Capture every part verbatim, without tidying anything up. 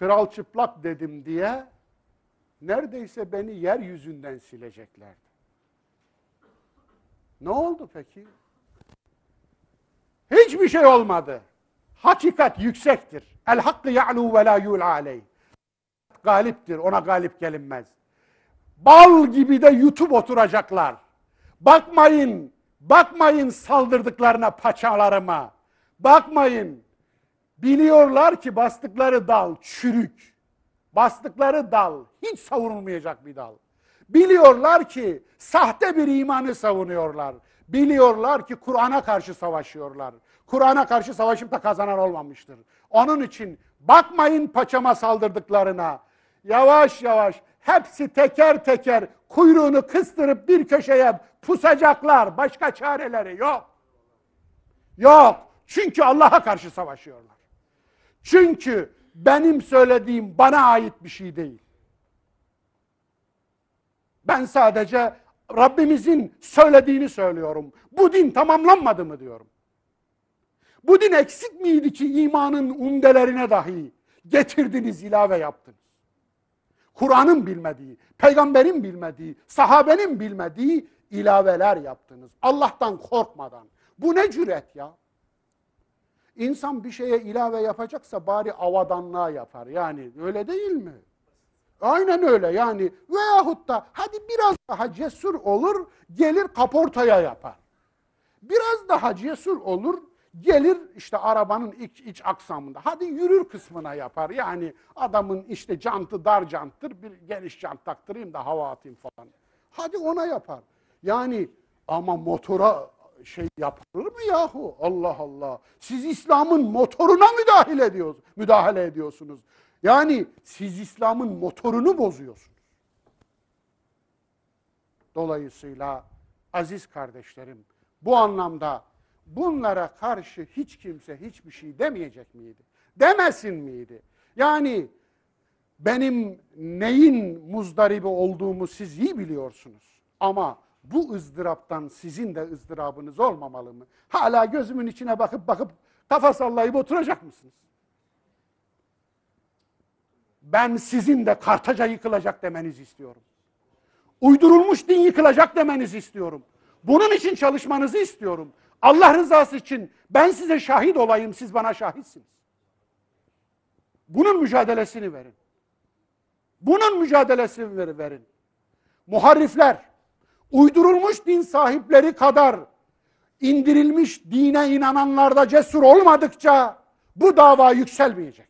kral çıplak dedim diye neredeyse beni yeryüzünden sileceklerdi. Ne oldu peki? Hiçbir şey olmadı. Hakikat yüksektir. El hakkı ya'lu ve la yul aleyh. Galiptir, ona galip gelinmez. Bal gibi de yutup oturacaklar. Bakmayın, bakmayın saldırdıklarına, paçalarıma. Bakmayın. Biliyorlar ki bastıkları dal çürük. Bastıkları dal hiç savunulmayacak bir dal. Biliyorlar ki sahte bir imanı savunuyorlar. Biliyorlar ki Kur'an'a karşı savaşıyorlar. Kur'an'a karşı savaşıp da kazanan olmamıştır. Onun için bakmayın paçama saldırdıklarına. Yavaş yavaş hepsi teker teker kuyruğunu kıstırıp bir köşeye pusacaklar. Başka çareleri yok. Yok. Çünkü Allah'a karşı savaşıyorlar. Çünkü benim söylediğim bana ait bir şey değil. Ben sadece Rabbimizin söylediğini söylüyorum. Bu din tamamlanmadı mı diyorum. Bu din eksik miydi ki imanın umdelerine dahi getirdiniz, ilave yaptınız. Kur'an'ın bilmediği, peygamberin bilmediği, sahabenin bilmediği ilaveler yaptınız. Allah'tan korkmadan. Bu ne cüret ya? İnsan bir şeye ilave yapacaksa bari avadanlığa yapar. Yani öyle değil mi? Aynen öyle yani. Veyahut da hadi biraz daha cesur olur, gelir kaportaya yapar. Biraz daha cesur olur, gelir işte arabanın iç, iç aksamında. Hadi yürür kısmına yapar. Yani adamın işte jantı dar janttır, bir geniş jant taktırayım da hava atayım falan. Hadi ona yapar. Yani ama motora şey yapılır mı yahu? Allah Allah. Siz İslam'ın motoruna müdahale ediyorsunuz. Müdahale ediyorsunuz. Yani siz İslam'ın motorunu bozuyorsunuz. Dolayısıyla aziz kardeşlerim, bu anlamda bunlara karşı hiç kimse hiçbir şey demeyecek miydi? Demesin miydi? Yani benim neyin muzdaribi olduğumu siz iyi biliyorsunuz. Ama bu ızdıraptan sizin de ızdırabınız olmamalı mı? Hala gözümün içine bakıp bakıp kafa sallayıp oturacak mısınız? Ben sizin de Kartaca yıkılacak demenizi istiyorum. Uydurulmuş din yıkılacak demenizi istiyorum. Bunun için çalışmanızı istiyorum. Allah rızası için ben size şahit olayım, siz bana şahitsiniz. Bunun mücadelesini verin. Bunun mücadelesini verin. Muharrifler, uydurulmuş din sahipleri kadar indirilmiş dine inananlarda cesur olmadıkça bu dava yükselmeyecek.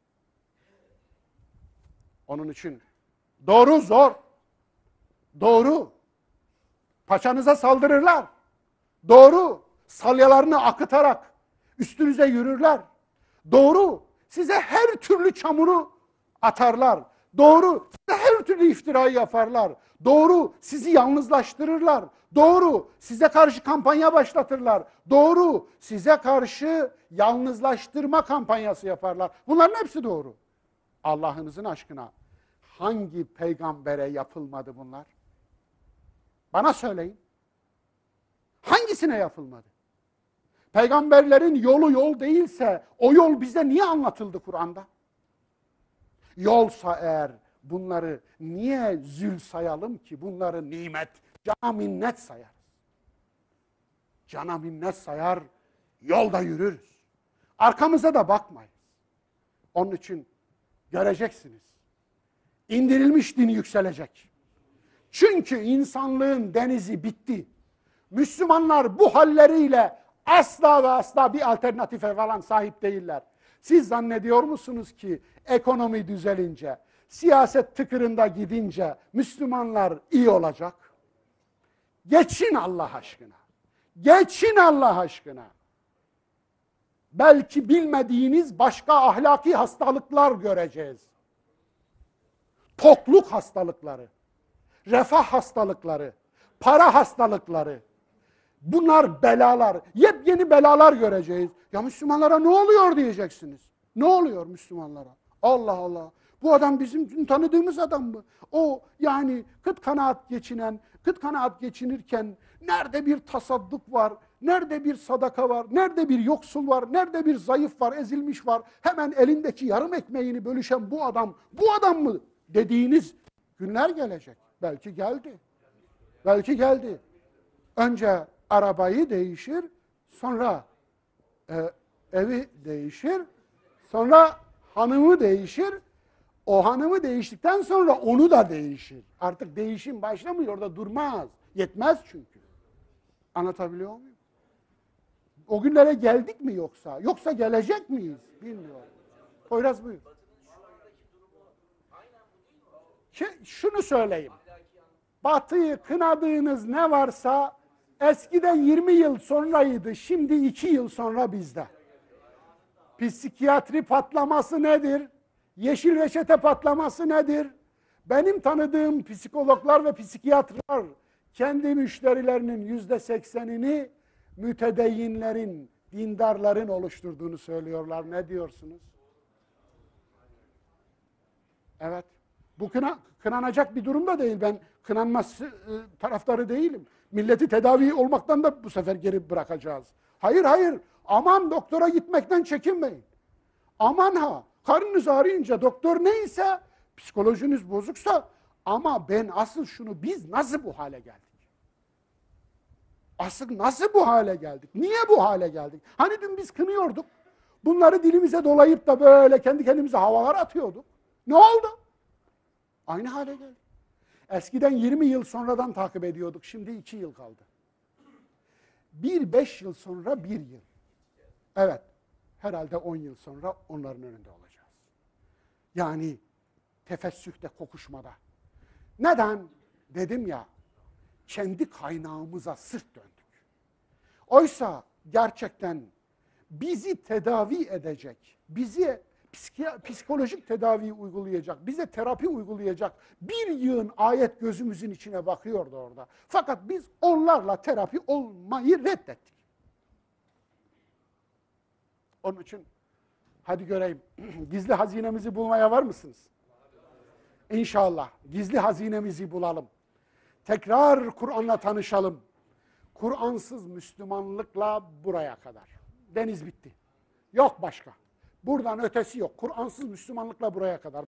Onun için doğru zor. Doğru. Paçanıza saldırırlar. Doğru. Salyalarını akıtarak üstünüze yürürler. Doğru. Size her türlü çamuru atarlar. Doğru. Size her türlü iftirayı yaparlar. Doğru. Sizi yalnızlaştırırlar. Doğru. Size karşı kampanya başlatırlar. Doğru. Size karşı yalnızlaştırma kampanyası yaparlar. Bunların hepsi doğru. Allah'ınızın aşkına hangi peygambere yapılmadı bunlar? Bana söyleyin. Hangisine yapılmadı? Peygamberlerin yolu yol değilse o yol bize niye anlatıldı Kur'an'da? Yolsa eğer bunları niye zül sayalım ki? Bunları nimet, cana minnet sayarız. Cana minnet sayar, yolda yürürüz. Arkamıza da bakmayız. Onun için göreceksiniz. İndirilmiş din yükselecek. Çünkü insanlığın denizi bitti. Müslümanlar bu halleriyle asla ve asla bir alternatife falan sahip değiller. Siz zannediyor musunuz ki ekonomi düzelince, siyaset tıkırında gidince Müslümanlar iyi olacak? Geçin Allah aşkına. Geçin Allah aşkına. Belki bilmediğiniz başka ahlaki hastalıklar göreceğiz. Tokluk hastalıkları, refah hastalıkları, para hastalıkları. Bunlar belalar, yepyeni belalar göreceğiz. Ya Müslümanlara ne oluyor diyeceksiniz. Ne oluyor Müslümanlara? Allah Allah. Bu adam bizim tanıdığımız adam mı? O yani kıt kanaat geçinen, kıt kanaat geçinirken nerede bir tasadduk var, Nerede bir sadaka var, nerede bir yoksul var, nerede bir zayıf var, ezilmiş var. Hemen elindeki yarım ekmeğini bölüşen bu adam, bu adam mı dediğiniz günler gelecek. Belki geldi. Belki geldi. Önce arabayı değişir, sonra e, evi değişir, sonra hanımı değişir. O hanımı değiştikten sonra onu da değişir. Artık değişim başlamıyor, orada durmaz. Yetmez çünkü. Anlatabiliyor muyum? O günlere geldik mi yoksa? Yoksa gelecek miyiz? Bilmiyorum. Poyraz buyur. Ş- şunu söyleyeyim. Batı'yı kınadığınız ne varsa eskiden yirmi yıl sonraydı, şimdi iki yıl sonra bizde. Psikiyatri patlaması nedir? Yeşil reçete patlaması nedir? Benim tanıdığım psikologlar ve psikiyatrlar kendi müşterilerinin yüzde seksenini mütedeyyinlerin, dindarların oluşturduğunu söylüyorlar. Ne diyorsunuz? Evet. Bu kına, kınanacak bir durumda değil. Ben kınanması e, taraftarı değilim. Milleti tedavi olmaktan da bu sefer geri bırakacağız. Hayır hayır. Aman doktora gitmekten çekinmeyin. Aman ha. Karnınız ağrıyınca doktor neyse, psikolojiniz bozuksa, ama ben asıl şunu, biz nasıl bu hale geldik? Asıl nasıl bu hale geldik? Niye bu hale geldik? Hani dün biz kınıyorduk. Bunları dilimize dolayıp da böyle kendi kendimize havalar atıyorduk. Ne oldu? Aynı hale geldik. Eskiden yirmi yıl sonradan takip ediyorduk. Şimdi iki yıl kaldı. Bir beş yıl sonra bir yıl. Evet. Herhalde on yıl sonra onların önünde olacağız. Yani tefessühte, kokuşmada. Neden? Dedim ya, kendi kaynağımıza sırt döndük. Oysa gerçekten bizi tedavi edecek, bizi psikolojik tedavi uygulayacak, bize terapi uygulayacak bir yığın ayet gözümüzün içine bakıyordu orada. Fakat biz onlarla terapi olmayı reddettik. Onun için hadi göreyim, gizli hazinemizi bulmaya var mısınız? İnşallah gizli hazinemizi bulalım. Tekrar Kur'an'la tanışalım. Kur'ansız Müslümanlıkla buraya kadar. Deniz bitti. Yok başka. Buradan ötesi yok. Kur'ansız Müslümanlıkla buraya kadar.